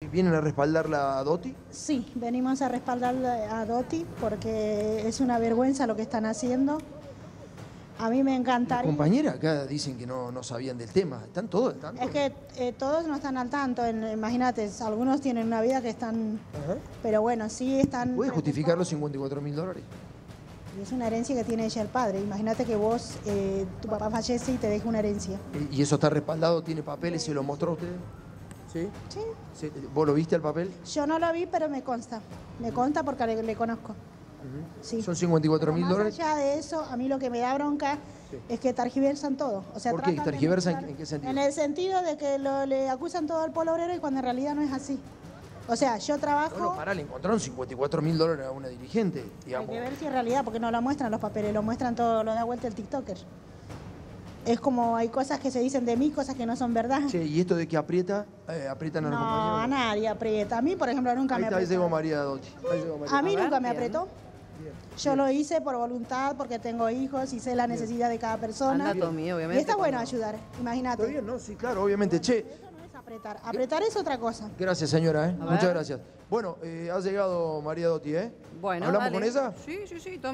¿Vienen a respaldarla a Dotti? Sí, venimos a respaldar a Dotti porque es una vergüenza lo que están haciendo. A mí me Las encantaría. compañeras acá dicen que no sabían del tema. ¿Están todos al tanto? Es que todos no están al tanto. Imagínate, algunos tienen una vida que están. Ajá. Pero bueno, sí están. ¿Puede justificar los $54.000? Y es una herencia que tiene ella el padre. Imagínate que vos, tu papá fallece y te deja una herencia. ¿Y eso está respaldado? ¿Tiene papeles? ¿Se lo mostró a usted? ¿Sí? Sí. ¿Vos lo viste al papel? Yo no lo vi, pero me consta. Me consta porque le conozco. Sí. ¿Son $54.000? Más allá de eso, a mí lo que me da bronca es que tergiversan todo. O sea, ¿Por qué? tratan de ¿Tergiversan mezclar- en qué sentido? En el sentido de que le acusan todo al pueblo obrero y cuando en realidad no es así. O sea, yo trabajo... No, pará, le encontraron $54.000 a una dirigente, Hay digamos. que ver si en realidad, porque no lo muestran los papeles, lo muestran todo, lo da vuelta el TikToker. Es como hay cosas que se dicen de mí, cosas que no son verdad. Che, ¿y esto de que aprietan a los No, a compañeros? nadie aprieta. A mí, por ejemplo, nunca Ahí me está, ahí apretó. llegó María Dotti. Ahí llegó María. A mí A ver, nunca me bien. apretó. Bien. Yo lo hice por voluntad, porque tengo hijos y sé la necesidad de cada persona. Anda, Tommy, obviamente. Y está bueno cuando- ayudar, imagínate. ¿Está bien, no? Sí, claro, obviamente. Che, Eso no es apretar. Apretar es otra cosa. gracias, señora, ¿eh? A Muchas ver. gracias. Bueno, ha llegado María Dotti, ¿eh? Bueno, ¿Hablamos dale. con ella? Sí, Tommy.